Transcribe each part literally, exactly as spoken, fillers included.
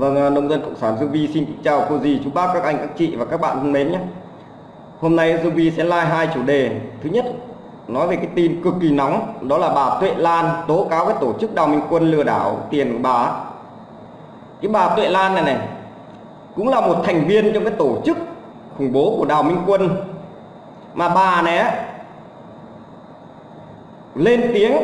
Vâng, nông dân Cộng sản Dương Vi xin kính chào cô dì, chú bác, các anh, các chị và các bạn thân mến nhé. Hôm nay Dương Vi sẽ live hai chủ đề. Thứ nhất, nói về cái tin cực kỳ nóng, đó là bà Tuệ Lan tố cáo cái tổ chức Đào Minh Quân lừa đảo tiền của bà. Cái bà Tuệ Lan này này cũng là một thành viên trong cái tổ chức khủng bố của Đào Minh Quân. Mà bà này á, lên tiếng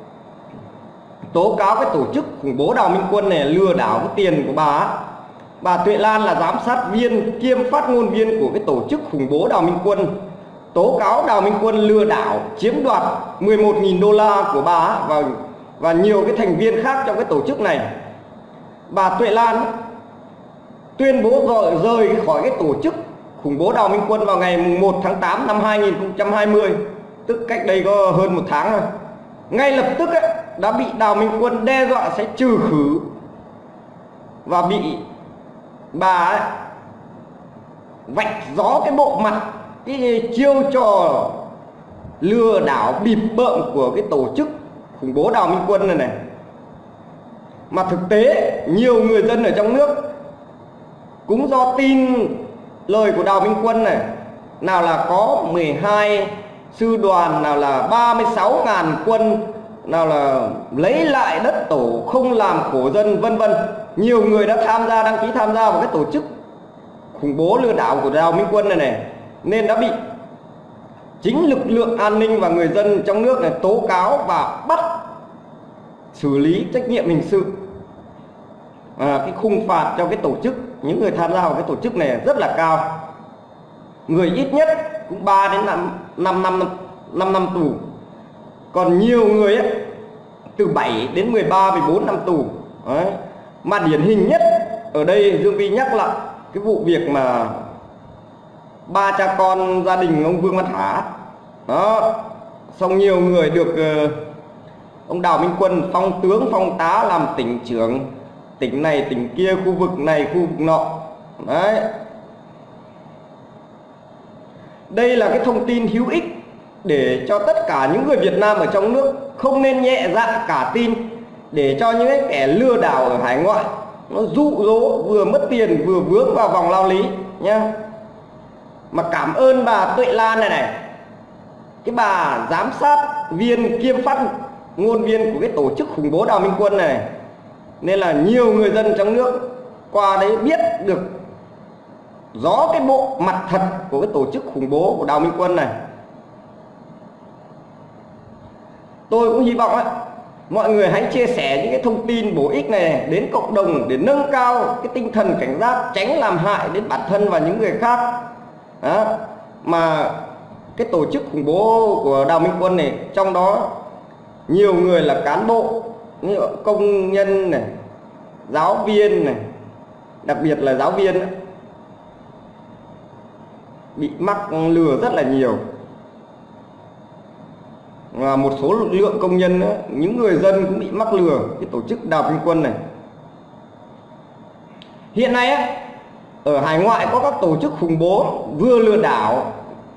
tố cáo cái tổ chức khủng bố Đào Minh Quân này lừa đảo cái tiền của bà. Bà Tuệ Lan là giám sát viên kiêm phát ngôn viên của cái tổ chức khủng bố Đào Minh Quân, tố cáo Đào Minh Quân lừa đảo chiếm đoạt mười một nghìn đô la của bà và, và nhiều cái thành viên khác trong cái tổ chức này. Bà Tuệ Lan tuyên bố rồi rời khỏi cái tổ chức khủng bố Đào Minh Quân vào ngày một tháng tám năm hai nghìn không trăm hai mươi, tức cách đây có hơn một tháng rồi. Ngay lập tức ấy, đã bị Đào Minh Quân đe dọa sẽ trừ khử và bị bà ấy vạch rõ cái bộ mặt, cái chiêu trò lừa đảo bịp bợm của cái tổ chức khủng bố Đào Minh Quân này này. Mà thực tế nhiều người dân ở trong nước cũng do tin lời của Đào Minh Quân này, nào là có mười hai sư đoàn, nào là ba mươi sáu ngàn quân, nào là lấy lại đất tổ, không làm khổ dân, vân vân. Nhiều người đã tham gia, đăng ký tham gia vào cái tổ chức khủng bố lừa đảo của Đào Minh Quân này này, nên đã bị chính lực lượng an ninh và người dân trong nước này tố cáo và bắt xử lý trách nhiệm hình sự. À, cái khung phạt cho cái tổ chức, những người tham gia vào cái tổ chức này rất là cao. Người ít nhất cũng ba đến năm năm tù. Còn nhiều người ấy, từ bảy đến mười ba, mười bốn năm tù. Đấy. Mà điển hình nhất ở đây Dương Vi nhắc lại cái vụ việc mà ba cha con gia đình ông Vương Văn Thả. Đó. Xong nhiều người được uh, ông Đào Minh Quân phong tướng, phong tá làm tỉnh trưởng, tỉnh này, tỉnh kia, khu vực này, khu vực nọ. Đấy. Đây là cái thông tin hữu ích để cho tất cả những người Việt Nam ở trong nước không nên nhẹ dạ cả tin, để cho những cái kẻ lừa đảo ở hải ngoại nó dụ dỗ vừa mất tiền vừa vướng vào vòng lao lý nhá. Mà cảm ơn bà Tuệ Lan này này, cái bà giám sát viên kiêm phát ngôn viên của cái tổ chức khủng bố Đào Minh Quân này, nên là nhiều người dân trong nước qua đấy biết được rõ cái bộ mặt thật của cái tổ chức khủng bố của Đào Minh Quân này. Tôi cũng hy vọng ấy, mọi người hãy chia sẻ những cái thông tin bổ ích này đến cộng đồng để nâng cao cái tinh thần cảnh giác, tránh làm hại đến bản thân và những người khác. Đó. Mà cái tổ chức khủng bố của Đào Minh Quân này, trong đó nhiều người là cán bộ, như công nhân này, giáo viên này, đặc biệt là giáo viên ấy, bị mắc lừa rất là nhiều. Và một số lượng công nhân ấy, những người dân cũng bị mắc lừa cái tổ chức Đào Minh Quân này. Hiện nay ấy, ở hải ngoại có các tổ chức khủng bố vừa lừa đảo,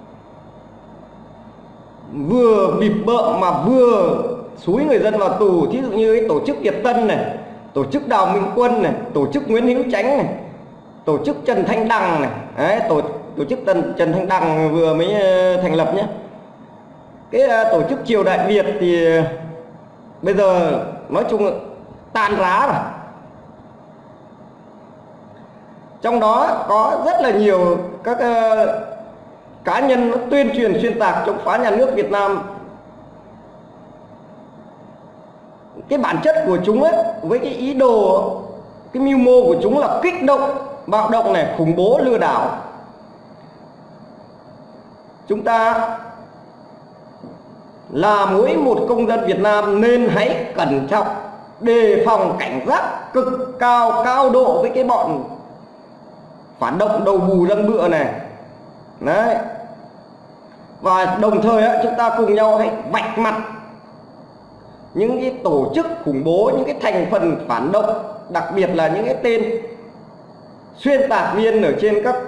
vừa bịp bợm mà vừa xúi người dân vào tù. Thí dụ như cái tổ chức Việt Tân này, tổ chức Đào Minh Quân này, tổ chức Nguyễn Hữu Chánh này, tổ chức Trần Thanh Đằng này. Đấy, tổ, tổ chức Trần, Trần Thanh Đằng vừa mới thành lập nhé. Cái uh, tổ chức Triều Đại Việt thì uh, bây giờ nói chung tan rã rồi. Trong đó có rất là nhiều các uh, cá nhân tuyên truyền xuyên tạc chống phá nhà nước Việt Nam. Cái bản chất của chúng ấy, với cái ý đồ, cái mưu mô của chúng là kích động, bạo động này, khủng bố, lừa đảo. Chúng ta là mỗi một công dân Việt Nam nên hãy cẩn trọng, đề phòng, cảnh giác cực cao, cao độ với cái bọn phản động đầu bù răng bựa này. Đấy. Và đồng thời ấy, chúng ta cùng nhau hãy vạch mặt những cái tổ chức khủng bố, những cái thành phần phản động, đặc biệt là những cái tên xuyên tạc viên ở trên các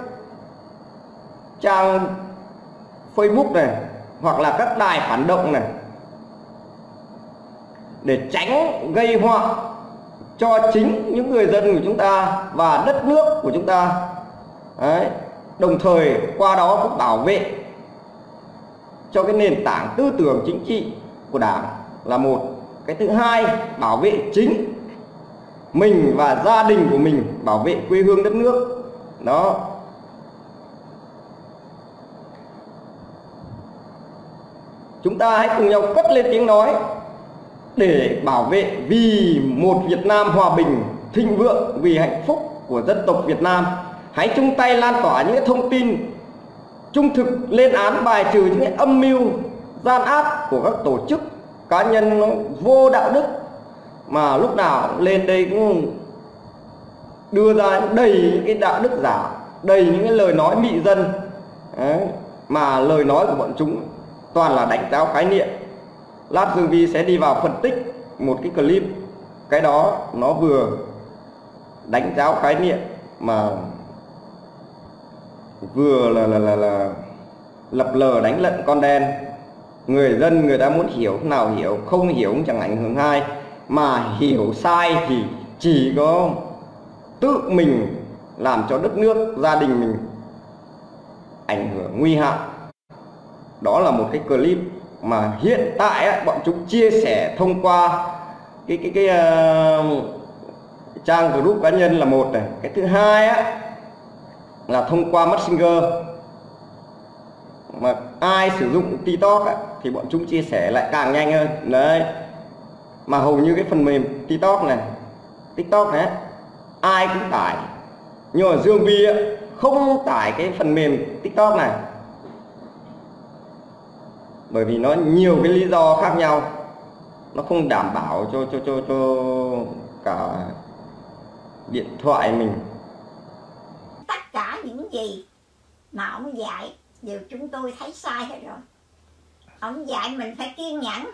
trang Facebook này, hoặc là các đài phản động này, để tránh gây họa cho chính những người dân của chúng ta và đất nước của chúng ta. Đấy. Đồng thời qua đó cũng bảo vệ cho cái nền tảng tư tưởng chính trị của Đảng là một. Cái thứ hai, bảo vệ chính mình và gia đình của mình, bảo vệ quê hương đất nước. Đó. Chúng ta hãy cùng nhau cất lên tiếng nói để bảo vệ vì một Việt Nam hòa bình, thịnh vượng, vì hạnh phúc của dân tộc Việt Nam. Hãy chung tay lan tỏa những thông tin trung thực, lên án bài trừ những cái âm mưu gian ác của các tổ chức cá nhân vô đạo đức mà lúc nào lên đây cũng đưa ra đầy những cái đạo đức giả, đầy những cái lời nói mị dân. Đấy. Mà lời nói của bọn chúng toàn là đánh giáo khái niệm. Lát Dương Vi sẽ đi vào phân tích một cái clip, cái đó nó vừa đánh giáo khái niệm mà vừa là là là, là lập lờ đánh lận con đen. Người dân người ta muốn hiểu nào hiểu, không hiểu cũng chẳng ảnh hưởng ai, mà hiểu sai thì chỉ có tự mình làm cho đất nước, gia đình mình ảnh hưởng nguy hại. Đó là một cái clip mà hiện tại á, bọn chúng chia sẻ thông qua cái cái cái uh, trang group cá nhân là một này. Cái thứ hai á, là thông qua Messenger. Mà ai sử dụng TikTok á, thì bọn chúng chia sẻ lại càng nhanh hơn. Đấy. Mà hầu như cái phần mềm TikTok này, TikTok này ai cũng tải. Nhưng mà Dương Vi á, không tải cái phần mềm TikTok này, bởi vì nó nhiều cái lý do khác nhau, nó không đảm bảo cho cho cho cho cả điện thoại mình. Tất cả những gì mà ông dạy đều chúng tôi thấy sai hết rồi. Ông dạy mình phải kiên nhẫn,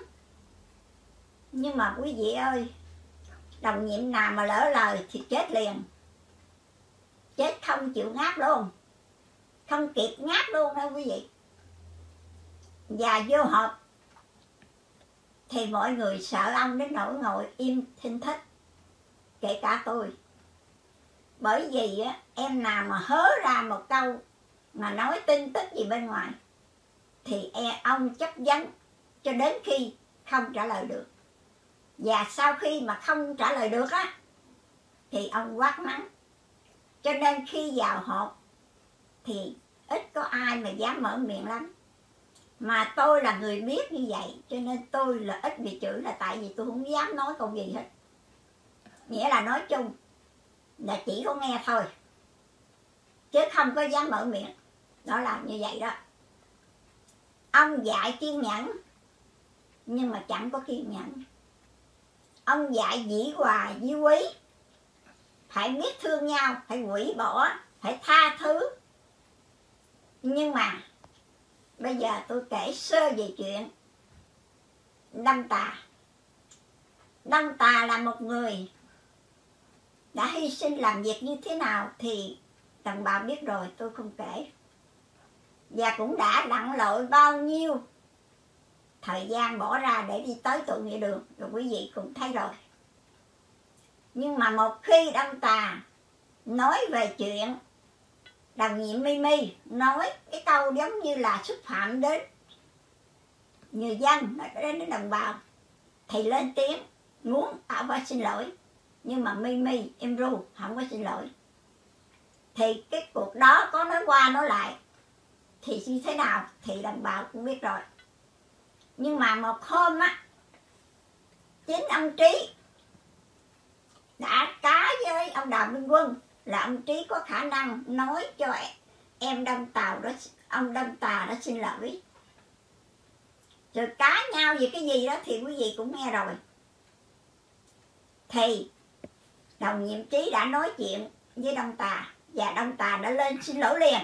nhưng mà quý vị ơi, đồng nhiệm nào mà lỡ lời thì chết liền, chết không chịu ngáp luôn, không kịp ngáp luôn đâu quý vị. Và vô họp thì mọi người sợ ông đến nỗi ngồi im thinh thích, kể cả tôi. Bởi vì á, em nào mà hớ ra một câu mà nói tin tức gì bên ngoài thì e ông chấp vấn cho đến khi không trả lời được. Và sau khi mà không trả lời được á thì ông quát mắng. Cho nên khi vào họp thì ít có ai mà dám mở miệng lắm. Mà tôi là người biết như vậy, cho nên tôi là ít bị chửi là tại vì tôi không dám nói câu gì hết. Nghĩa là nói chung là chỉ có nghe thôi, chứ không có dám mở miệng. Đó là như vậy đó. Ông dạy kiên nhẫn, nhưng mà chẳng có kiên nhẫn. Ông dạy dĩ hòa vi quý, phải biết thương nhau, phải hủy bỏ, phải tha thứ. Nhưng mà bây giờ tôi kể sơ về chuyện Đâm Tà. Đâm Tà là một người đã hy sinh làm việc như thế nào thì đồng bào biết rồi, tôi không kể. Và cũng đã lặn lội bao nhiêu thời gian bỏ ra để đi tới tội nghĩa đường, rồi quý vị cũng thấy rồi. Nhưng mà một khi Đâm Tà nói về chuyện đồng nhiệm Mimi nói cái câu giống như là xúc phạm đến người dân, đến đến đồng bào, thì lên tiếng muốn ông phải xin lỗi. Nhưng mà Mimi im ru không có xin lỗi. Thì cái cuộc đó có nói qua nói lại thì như thế nào thì đồng bào cũng biết rồi. Nhưng mà một hôm á, chính ông Trí đã cá với ông Đào Minh Quân là ông Trí có khả năng nói cho em Đâm Tà đó, ông Đâm Tà đã xin lỗi. Rồi cá nhau về cái gì đó thì quý vị cũng nghe rồi. Thì đồng nhiệm Trí đã nói chuyện với Đâm Tà và Đâm Tà đã lên xin lỗi liền.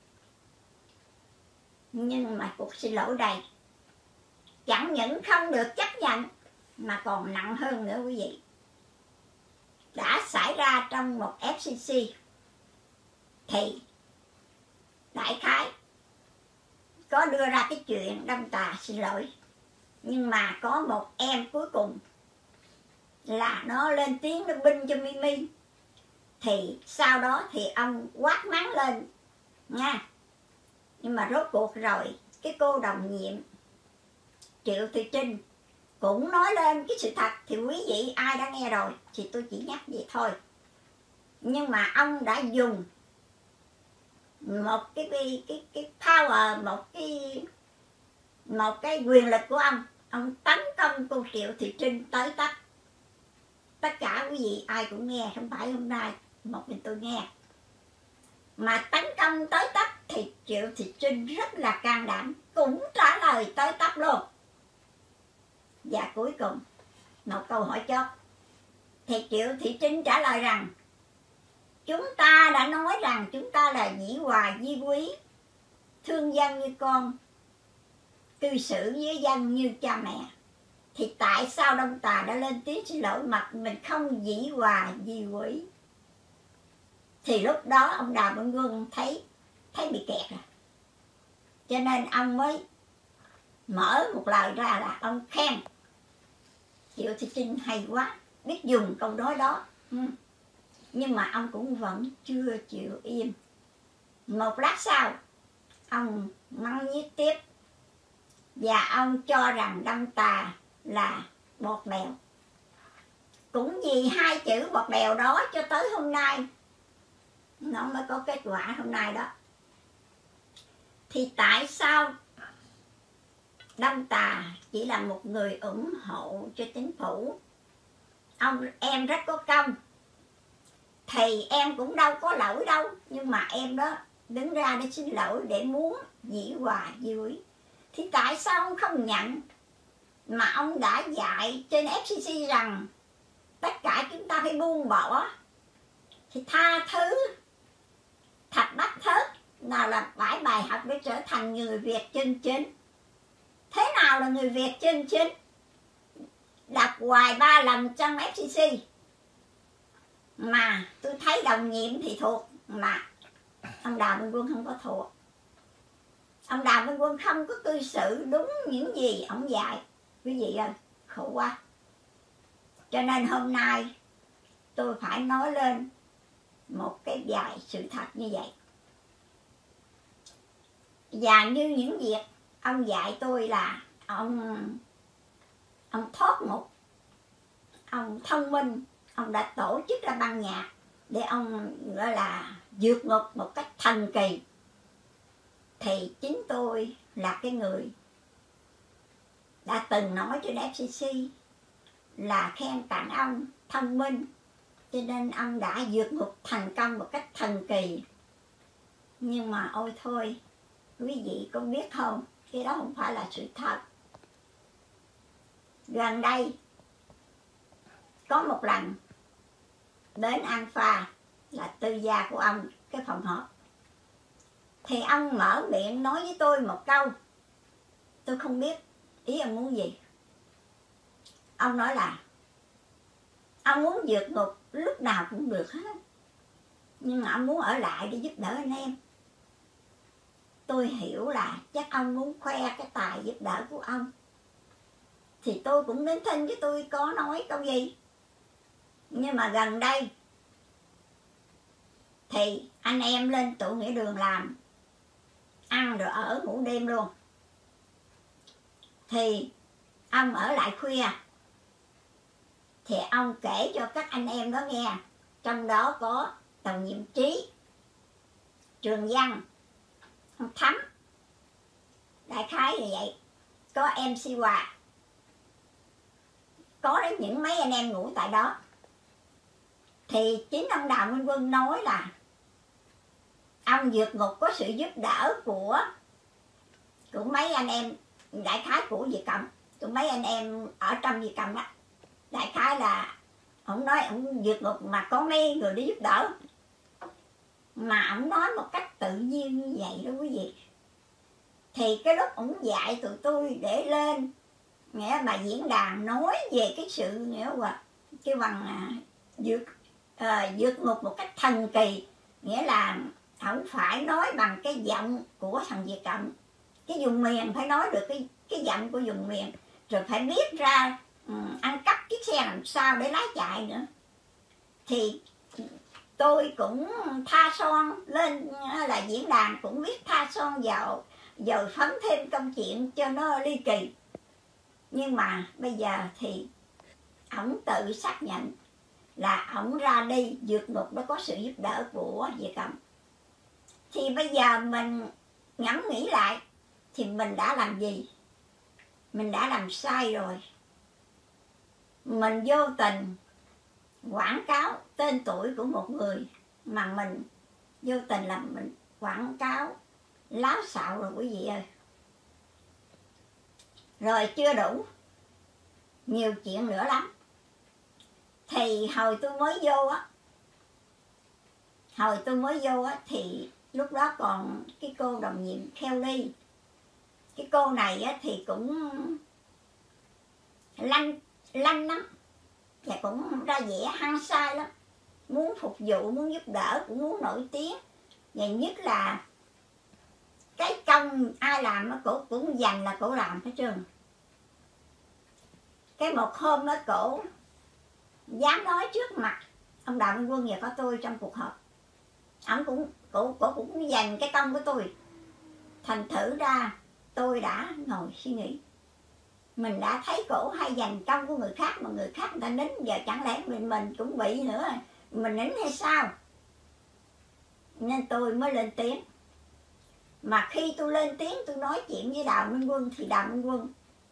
Nhưng mà cuộc xin lỗi này chẳng những không được chấp nhận mà còn nặng hơn nữa quý vị. Đã xảy ra trong một ép xê xê thì đại khái có đưa ra cái chuyện Đâm Tà xin lỗi. Nhưng mà có một em cuối cùng là nó lên tiếng nó binh cho Mimi. Thì sau đó thì ông quát mắng lên nha. Nhưng mà rốt cuộc rồi cái cô đồng nhiệm Triệu Thị Trinh cũng nói lên cái sự thật. Thì quý vị ai đã nghe rồi thì tôi chỉ nhắc vậy thôi. Nhưng mà ông đã dùng một cái cái cái, cái power, một cái một cái quyền lực của ông, ông tấn công cô Triệu Thị Trinh tới tấp. Tất cả quý vị ai cũng nghe, không phải hôm nay một mình tôi nghe. Mà tấn công tới tấp thì Triệu Thị Trinh rất là can đảm, cũng trả lời tới tấp luôn. Và cuối cùng một câu hỏi chót thì Triệu Thị Trinh trả lời rằng chúng ta đã nói rằng chúng ta là dĩ hòa vi quý, thương dân như con, cư xử với dân như cha mẹ. Thì tại sao Đông Tà đã lên tiếng xin lỗi mà mình không dĩ hòa vi quý? Thì lúc đó ông Đào Minh Quân thấy thấy bị kẹt rồi, cho nên ông mới mở một lời ra là ông khen Triệu Thị Trinh hay quá, biết dùng câu nói đó. Nhưng mà ông cũng vẫn chưa chịu im. Một lát sau ông mắng nhiếc tiếp, và ông cho rằng Đông Tà là bọt bèo. Cũng vì hai chữ bọt bèo đó cho tới hôm nay nó mới có kết quả hôm nay đó. Thì tại sao Đông Tà chỉ là một người ủng hộ cho chính phủ? Ông em rất có công, thì em cũng đâu có lỗi đâu, nhưng mà em đó đứng ra để xin lỗi, để muốn dĩ hòa vi quý. Thì tại sao ông không nhận? Mà ông đã dạy trên ép xê xê rằng tất cả chúng ta phải buông bỏ, thì tha thứ, Thạch Bách Thớt nào là bãi bài học để trở thành người Việt chân chính. Thế nào là người Việt chân chính? Đọc hoài ba lần trong ép xê xê mà tôi thấy đồng nhiệm thì thuộc, mà ông Đào Minh Quân không có thuộc. Ông Đào Minh Quân không có cư xử đúng những gì ông dạy. Quý vị ơi, khổ quá. Cho nên hôm nay tôi phải nói lên một cái vài sự thật như vậy. Và như những việc ông dạy tôi là ông ông thoát một, ông thông minh, ông đã tổ chức ra ban nhạc để ông gọi là vượt ngục một cách thần kỳ. Thì chính tôi là cái người đã từng nói trên ép xê xê là khen tặng ông thông minh, cho nên ông đã vượt ngục thành công một cách thần kỳ. Nhưng mà ôi thôi, quý vị có biết không, cái đó không phải là sự thật. Gần đây có một lần đến Alpha là tư gia của ông, cái phòng họp, thì ông mở miệng nói với tôi một câu, tôi không biết ý ông muốn gì. Ông nói là ông muốn vượt ngục lúc nào cũng được hết, nhưng mà ông muốn ở lại để giúp đỡ anh em. Tôi hiểu là chắc ông muốn khoe cái tài giúp đỡ của ông. Thì tôi cũng đến thinh chứ tôi có nói câu gì. Nhưng mà gần đây thì anh em lên tụ nghĩa đường làm, ăn rồi ở ngủ đêm luôn. Thì ông ở lại khuya, thì ông kể cho các anh em đó nghe. Trong đó có Đồng Nhiệm Trí, Trường Văn, ông Thắm, đại khái như vậy. Có em xê Hòa, có đến những mấy anh em ngủ tại đó. Thì chính ông Đào Minh Quân nói là ông vượt ngục có sự giúp đỡ của của mấy anh em, đại khái của Việt Cộng, của mấy anh em ở trong Việt Cộng đó. Đại khái là ông nói ông vượt ngục mà có mấy người để giúp đỡ. Mà ông nói một cách tự nhiên như vậy đó quý vị. Thì cái lúc ông dạy tụi tôi để lên, nghĩa bà diễn đàn nói về cái sự nghĩa là cái bằng à, vượt à, vượt ngục một cách thần kỳ, nghĩa là không phải nói bằng cái giọng của thằng Việt Cộng, cái vùng miền phải nói được cái cái giọng của vùng miền, rồi phải biết ra ăn cắp chiếc xe làm sao để lái chạy nữa. Thì tôi cũng tha son lên là diễn đàn, cũng viết tha son vào, rồi phấn thêm công chuyện cho nó ly kỳ. Nhưng mà bây giờ thì ổng tự xác nhận là ổng ra đi vượt ngục đó có sự giúp đỡ của Việt Cộng. Thì bây giờ mình ngẫm nghĩ lại, thì mình đã làm gì? Mình đã làm sai rồi. Mình vô tình quảng cáo tên tuổi của một người mà mình vô tình làm mình quảng cáo láo xạo rồi quý vị ơi. Rồi chưa đủ, nhiều chuyện nữa lắm. Thì hồi tôi mới vô á, hồi tôi mới vô á thì lúc đó còn cái cô đồng nhiệm Kelly. Cái cô này á thì cũng lanh lanh lắm, và cũng ra vẻ hăng sai lắm, muốn phục vụ, muốn giúp đỡ, cũng muốn nổi tiếng. Và nhất là cái công ai làm á cổ cũng dành là cổ làm hết trơn. Cái một hôm đó cổ dám nói trước mặt ông Đào Minh Quân và có tôi trong cuộc họp, ông cũng cổ, cổ cũng dành cái công của tôi. Thành thử ra tôi đã ngồi suy nghĩ, mình đã thấy cổ hay dành công của người khác mà người khác người ta nín, giờ chẳng lẽ mình mình cũng bị nữa, mình nín hay sao? Nên tôi mới lên tiếng. Mà khi tôi lên tiếng tôi nói chuyện với Đào Minh Quân thì Đào Minh Quân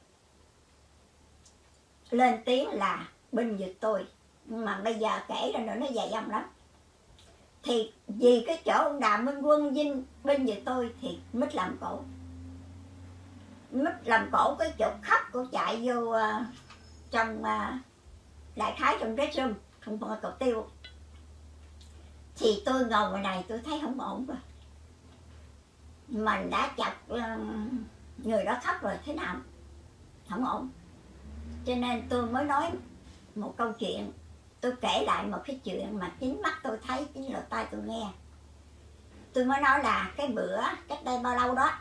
lên tiếng là binh vực tôi. Nhưng mà bây giờ kể ra nữa nó dày dòng lắm. Thì vì cái chỗ ông Đào Minh Quân dinh binh vực tôi thì mít làm cổ. Mít làm cổ cái chỗ khóc, cổ chạy vô uh, trong uh, đại khái trong cái room, không phải cậu tiêu. Thì tôi ngồi ngoài này tôi thấy không ổn rồi. Mình đã chọc uh, người đó khóc rồi, thế nào không ổn. Cho nên tôi mới nói một câu chuyện. Tôi kể lại một cái chuyện mà chính mắt tôi thấy, chính lỗ tai tôi nghe. Tôi mới nói là cái bữa cách đây bao lâu đó,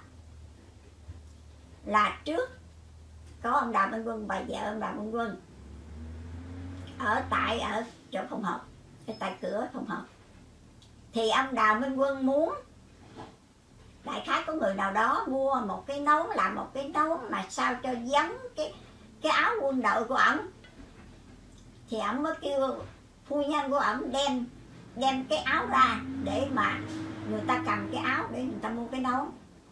là trước có ông Đào Minh Quân, bà vợ ông Đào Minh Quân ở tại ở chỗ phòng họp, ở tại cửa phòng họp. Thì ông Đào Minh Quân muốn đại khái có người nào đó mua một cái nón, làm một cái nón mà sao cho giống cái cái áo quân đội của ổng. Thì ổng mới kêu phu nhân của ổng đem đem cái áo ra để mà người ta cầm cái áo để người ta mua cái nón.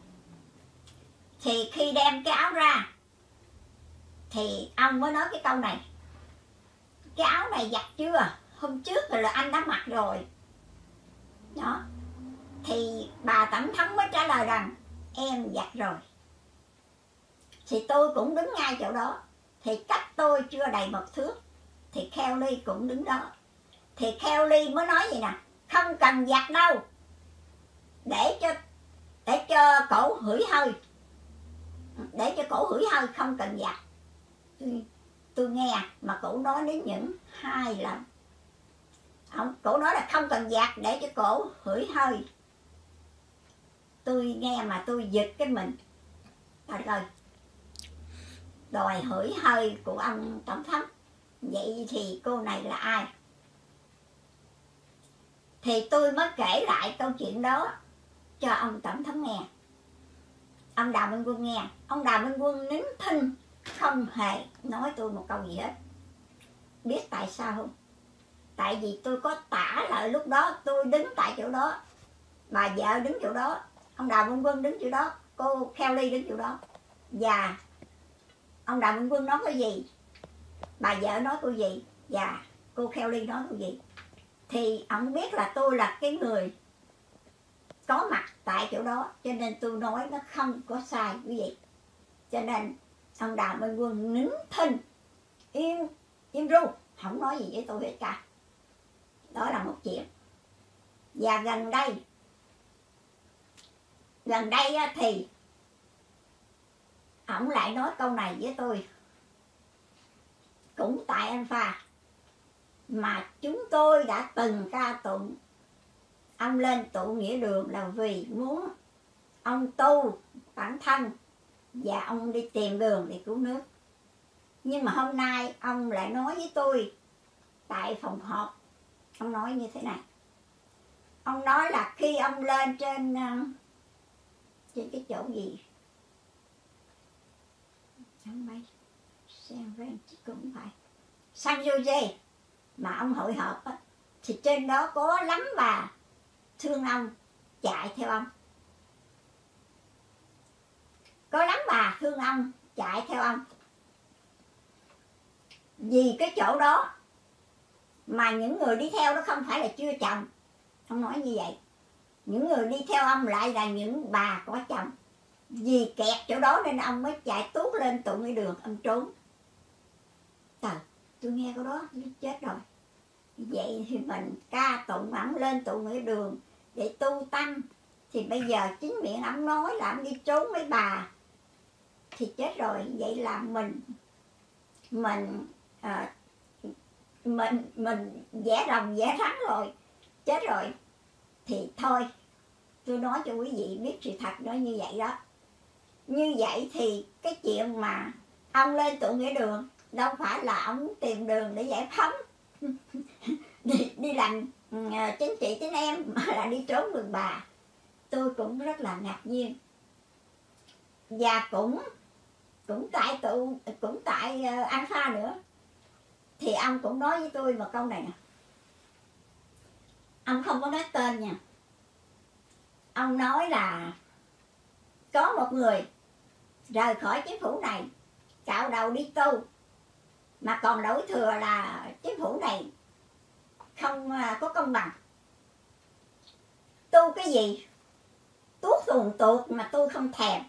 Thì khi đem cái áo ra thì ông mới nói cái câu này: cái áo này giặt chưa? Hôm trước rồi là anh đã mặc rồi. Đó. Thì bà Tổng thống mới trả lời rằng em giặt rồi. Thì tôi cũng đứng ngay chỗ đó. Thì cách tôi chưa đầy một thước thì Kelly cũng đứng đó. Thì Kelly mới nói gì nè: không cần giặt đâu, để cho để cho cổ hửi hơi, để cho cổ hửi hơi, không cần giặt. Tôi, tôi nghe mà cổ nói đến những hai lần. Ông cổ nói là không cần giặt để cho cổ hửi hơi. Tôi nghe mà tôi giật cái mình. Trời ơi, đòi hửi hơi của ông tổng thống, vậy thì cô này là ai? Thì tôi mới kể lại câu chuyện đó cho ông tổng thống nghe. Ông Đào Minh Quân nghe. Ông Đào Minh Quân nín thinh, không hề nói tôi một câu gì hết. Biết tại sao không? Tại vì tôi có tả lại lúc đó tôi đứng tại chỗ đó, bà vợ đứng chỗ đó, ông Đào Minh Quân đứng chỗ đó, cô Kelly đứng chỗ đó. Và ông Đào Minh Quân nói cái gì, bà vợ nói câu gì, và cô Kelly nói câu gì. Thì ông biết là tôi là cái người có mặt tại chỗ đó, cho nên tôi nói nó không có sai quý vị. Cho nên ông Đào Minh Quân nín thinh, im im ru, không nói gì với tôi hết cả. Đó là một chuyện. Và gần đây gần đây thì ổng lại nói câu này với tôi, cũng tại Alpha mà chúng tôi đã từng ca tụng ông lên tụ nghĩa đường là vì muốn ông tu bản thân và ông đi tìm đường để cứu nước. Nhưng mà hôm nay ông lại nói với tôi tại phòng họp, ông nói như thế này. Ông nói là khi ông lên trên trên cái chỗ gì không mấy San Francisco cũng phải San Jose mà ông hội họp á, thì trên đó có lắm bà thương ông chạy theo ông, có lắm bà thương ông chạy theo ông. Vì cái chỗ đó mà những người đi theo đó không phải là chưa chồng, ông nói như vậy. Những người đi theo ông lại là những bà có chồng. Vì kẹt chỗ đó nên ông mới chạy tuốt lên tụng cái đường, ông trốn. Trời, tôi nghe cái đó tôi chết rồi. Vậy thì mình ca tụng ổng lên tụng cái đường để tu tâm. Thì bây giờ chính miệng ổng nói là ổng đi trốn với bà, thì chết rồi. Vậy là mình mình à, mình mình vẽ rồng vẽ rắn rồi, chết rồi. Thì thôi, tôi nói cho quý vị biết sự thật đó như vậy đó. Như vậy thì cái chuyện mà ông lên tụng nghĩa đường đâu phải là ông tìm đường để giải phóng đi, đi làm uh, chính trị chính em, mà là đi trốn đường bà. Tôi cũng rất là ngạc nhiên. Và cũng cũng tại tụ cũng tại uh, Alpha nữa, thì ông cũng nói với tôi một câu này nè. Ông không có nói tên nha. Ông nói là có một người rời khỏi chính phủ này, cạo đầu đi tu, mà còn đổi thừa là chính phủ này không có công bằng. Tu cái gì? Tuốt tuồn tuột mà tôi không thèm.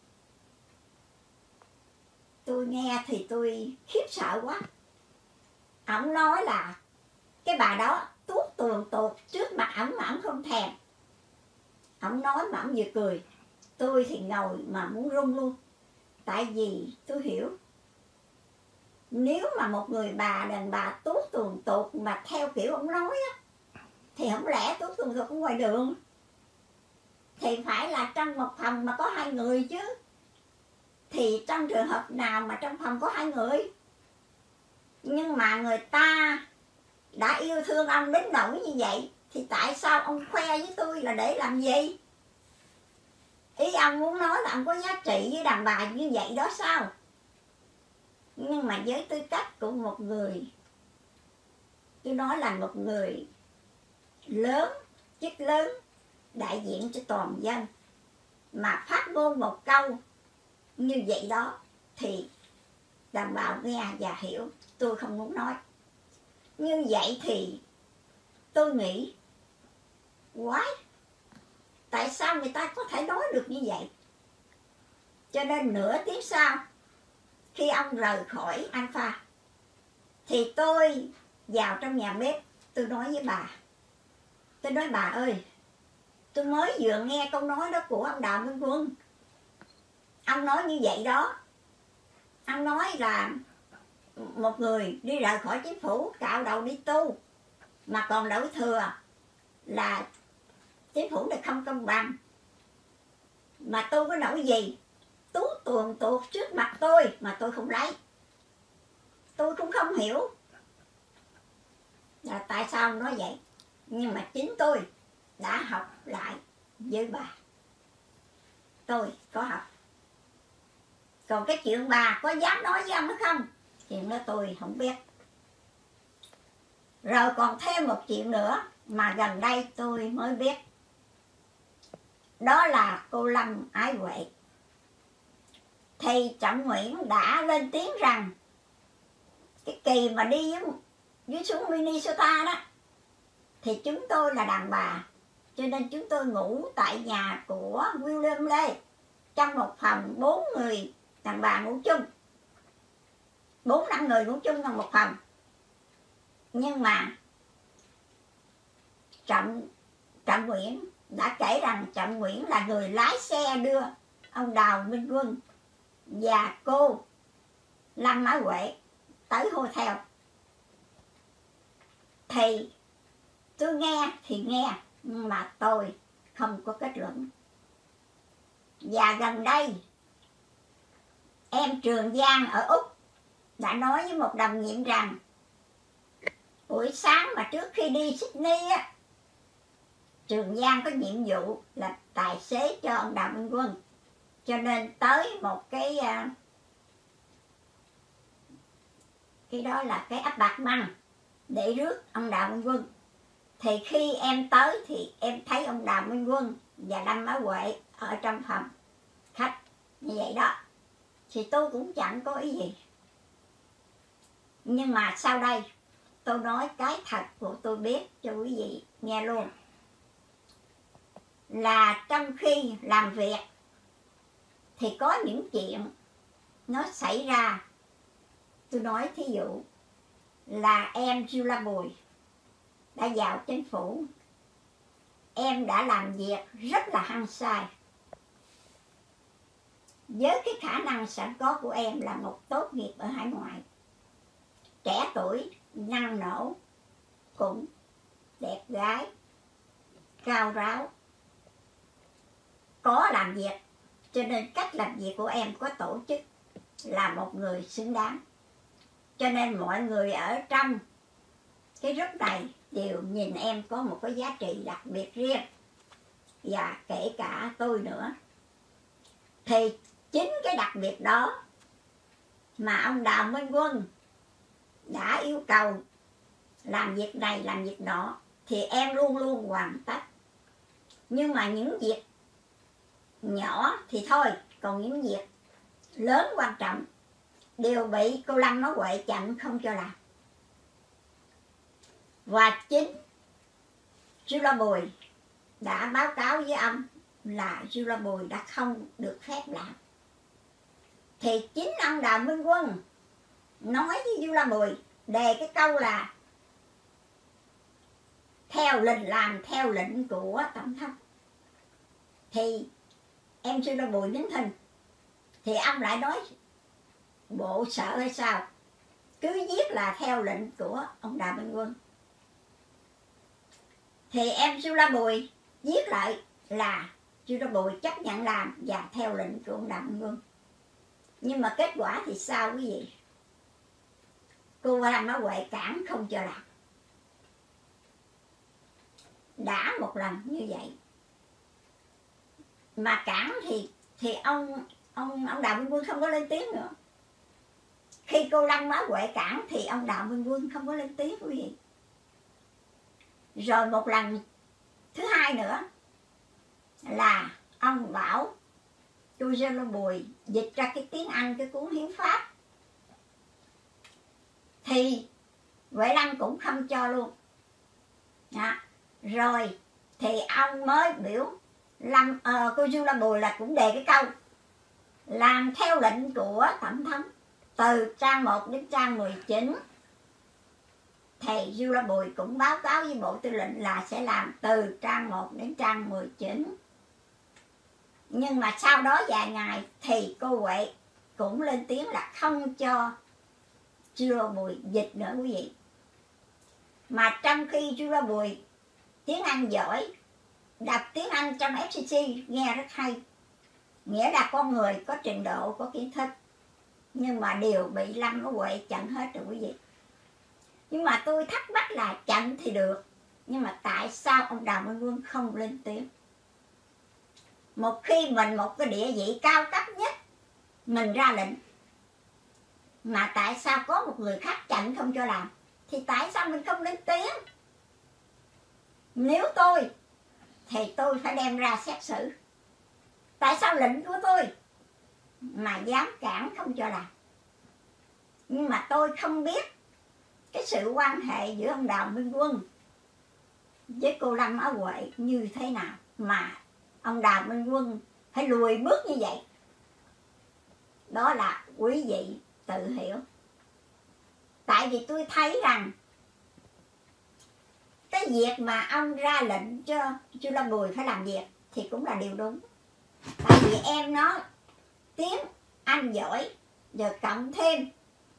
Tôi nghe thì tôi khiếp sợ quá. Ổng nói là cái bà đó tuốt tuồn tuột trước mặt ổng mà ổng không thèm. Ổng nói mà ổng vừa cười. Tôi thì ngồi mà muốn run luôn. Tại vì tôi hiểu, nếu mà một người bà đàn bà tuốt tuồn tuột mà theo kiểu ông nói á, thì không lẽ tuốt tuồn tuột ở ngoài đường, thì phải là trong một phòng mà có hai người chứ. Thì trong trường hợp nào mà trong phòng có hai người? Nhưng mà người ta đã yêu thương ông đến nỗi như vậy, thì tại sao ông khoe với tôi là để làm gì? Ý ông muốn nói là ông có giá trị với đàn bà như vậy đó sao? Nhưng mà với tư cách của một người, tôi nói là một người lớn, chức lớn, đại diện cho toàn dân, mà phát ngôn một câu như vậy đó, thì đàn bà nghe và hiểu. Tôi không muốn nói. Như vậy thì tôi nghĩ quái, tại sao người ta có thể nói được như vậy? Cho nên nửa tiếng sau, khi ông rời khỏi Alpha, thì tôi vào trong nhà bếp. Tôi nói với bà, tôi nói bà ơi, tôi mới vừa nghe câu nói đó của ông Đào Minh Quân. Ông nói như vậy đó. Ông nói là một người đi rời khỏi chính phủ, cạo đầu đi tu, mà còn đổi thừa là chính phủ này không công bằng. Mà tôi có nổi gì tuốt tuồn tuột trước mặt tôi mà tôi không lấy. Tôi cũng không hiểu là tại sao ông nói vậy. Nhưng mà chính tôi đã học lại với bà. Tôi có học. Còn cái chuyện bà có dám nói với ông hay không, chuyện đó tôi không biết. Rồi còn thêm một chuyện nữa mà gần đây tôi mới biết. Đó là cô Lâm Ái Huệ. Thì Trọng Nguyễn đã lên tiếng rằng cái kỳ mà đi với, với xuống Minnesota đó, thì chúng tôi là đàn bà, cho nên chúng tôi ngủ tại nhà của William Lê, trong một phòng bốn người đàn bà ngủ chung, bốn năm người ngủ chung trong một phòng. Nhưng mà Trọng Trọng Nguyễn đã kể rằng Trọng Nguyễn là người lái xe đưa ông Đào Minh Quân và cô Lâm Ái Huệ tới hotel. Thì tôi nghe thì nghe, nhưng mà tôi không có kết luận. Và gần đây em Trường Giang ở Úc đã nói với một đồng nghiệp rằng buổi sáng mà trước khi đi Sydney á, Trường Giang có nhiệm vụ là tài xế cho ông Đào Minh Quân, cho nên tới một cái cái đó là cái áp bạc măng để rước ông Đào Minh Quân. Thì khi em tới thì em thấy ông Đào Minh Quân và Lâm Á Huệ ở trong phòng khách như vậy đó, thì tôi cũng chẳng có ý gì. Nhưng mà sau đây tôi nói cái thật của tôi biết cho quý vị nghe luôn, là trong khi làm việc thì có những chuyện nó xảy ra. Tôi nói thí dụ là em Julia Bùi đã vào chính phủ, em đã làm việc rất là hăng say. Với cái khả năng sẵn có của em là một tốt nghiệp ở hải ngoại, trẻ tuổi, năng nổ, cũng đẹp gái, cao ráo, có làm việc, cho nên cách làm việc của em có tổ chức, là một người xứng đáng. Cho nên mọi người ở trong cái group này đều nhìn em có một cái giá trị đặc biệt riêng, và kể cả tôi nữa. Thì chính cái đặc biệt đó mà ông Đào Minh Quân đã yêu cầu làm việc này làm việc nọ thì em luôn luôn hoàn tất. Nhưng mà những việc nhỏ thì thôi, còn những việc lớn quan trọng đều bị cô Lâm Á Huệ chặn không cho làm. Và chính Julia Bùi đã báo cáo với ông là Julia Bùi đã không được phép làm. Thì chính ông Đào Minh Quân nói với Julia Bùi đề cái câu là theo lệnh, làm theo lệnh của tổng thống. Thì em Julia Bùi nín thinh, thì ông lại nói bộ sợ hay sao, cứ viết là theo lệnh của ông Đào Minh Quân. Thì em Julia Bùi viết lại là Julia Bùi chấp nhận làm và theo lệnh của ông Đào Minh Quân. Nhưng mà kết quả thì sao quý vị? Cô Lâm Á Huệ cản không cho làm. Đã một lần như vậy mà cản thì thì ông ông ông Đào Minh Quân không có lên tiếng nữa. Khi cô Lâm Á Huệ cản thì ông Đào Minh Quân không có lên tiếng quý vị. Rồi một lần thứ hai nữa là ông bảo tôi Julia Bùi dịch ra cái tiếng Anh cái cuốn hiến pháp, thì Huệ Lâm cũng không cho luôn. Đó. Rồi thì ông mới biểu Lâm, uh, cô Julia Bùi là cũng đề cái câu làm theo lệnh của tổng thống từ trang một đến trang mười chín. Thầy Julia Bùi cũng báo cáo với Bộ Tư lệnh là sẽ làm từ trang một đến trang mười chín. Nhưng mà sau đó vài ngày thì cô Huệ cũng lên tiếng là không cho Julia Bùi dịch nữa quý vị. Mà trong khi Julia Bùi tiếng Anh giỏi, đọc tiếng Anh trong ép xê xê nghe rất hay, nghĩa là con người có trình độ, có kiến thức, nhưng mà đều bị Lâm Á Huệ chặn hết rồi quý vị. Nhưng mà tôi thắc mắc là chặn thì được, nhưng mà tại sao ông Đào Minh Quân không lên tiếng? Một khi mình một cái địa vị cao cấp nhất, mình ra lệnh, mà tại sao có một người khác chặn không cho làm, thì tại sao mình không lên tiếng? Nếu tôi thì tôi phải đem ra xét xử. Tại sao lệnh của tôi mà dám cản không cho làm? Nhưng mà tôi không biết cái sự quan hệ giữa ông Đào Minh Quân với cô Lâm Á Huệ như thế nào mà ông Đào Minh Quân phải lùi bước như vậy. Đó là quý vị tự hiểu. Tại vì tôi thấy rằng cái việc mà ông ra lệnh cho Julia Bùi phải làm việc thì cũng là điều đúng. Tại vì em nó tiếng Anh giỏi, rồi cộng thêm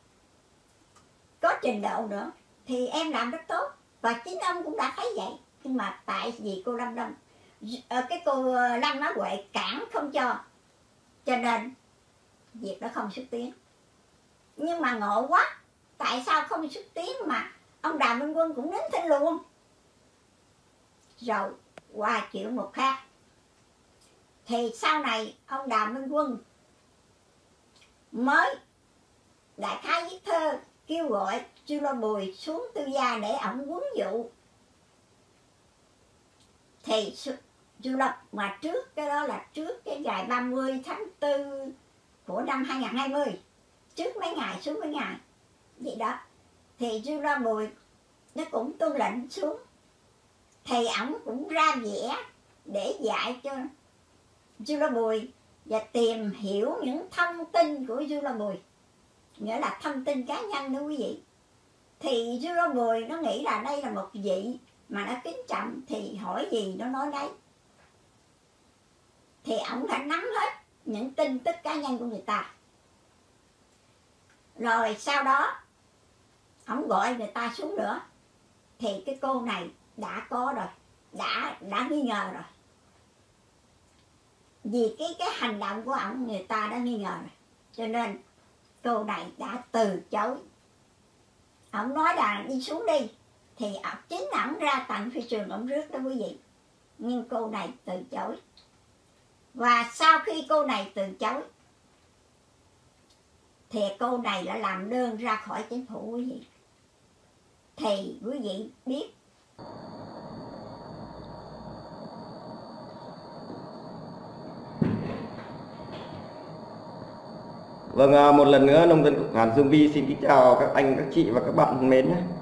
có trình độ nữa, thì em làm rất tốt. Và chính ông cũng đã thấy vậy. Nhưng mà tại vì cô Lâm Lâm cái cô Lâm Á Huệ cản không cho, cho nên việc đó không xuất tiến. Nhưng mà ngộ quá, tại sao không xuất tiếng mà ông Đào Minh Quân cũng nín thinh luôn. Rồi qua chuyện một khác. Thì sau này ông Đào Minh Quân mới đại khái viết thơ kêu gọi Chu Lo Bùi xuống Tư Gia để ổng huấn dụ. Thì Chu Lo, mà trước cái đó là trước cái ngày ba mươi tháng tư của năm hai nghìn không trăm hai mươi, trước mấy ngày, xuống mấy ngày vậy đó, thì Chu Lo Bùi nó cũng tuân lệnh xuống. Thì ổng cũng ra vẽ để dạy cho Chu Lo Bùi và tìm hiểu những thông tin của Chu Lo Bùi, nghĩa là thông tin cá nhân đó quý vị. Thì Chu Lo Bùi nó nghĩ là đây là một vị mà nó kính trọng, thì hỏi gì nó nói đấy. Thì ổng phải nắm hết những tin tức cá nhân của người ta. Rồi sau đó ổng gọi người ta xuống nữa, thì cái cô này đã có rồi, đã đã nghi ngờ rồi. Vì cái cái hành động của ổng người ta đã nghi ngờ rồi, cho nên cô này đã từ chối. Ổng nói là đi xuống đi, thì chính ổng ra tận phi trường ổng rước đó quý vị. Nhưng cô này từ chối. Và sau khi cô này từ chối, thì cô này đã làm đơn ra khỏi chính phủ quý vị. Thì quý vị biết Vâng, một lần nữa nông dân Cộng sản Dương Vi xin kính chào các anh, các chị và các bạn thân mến nhé.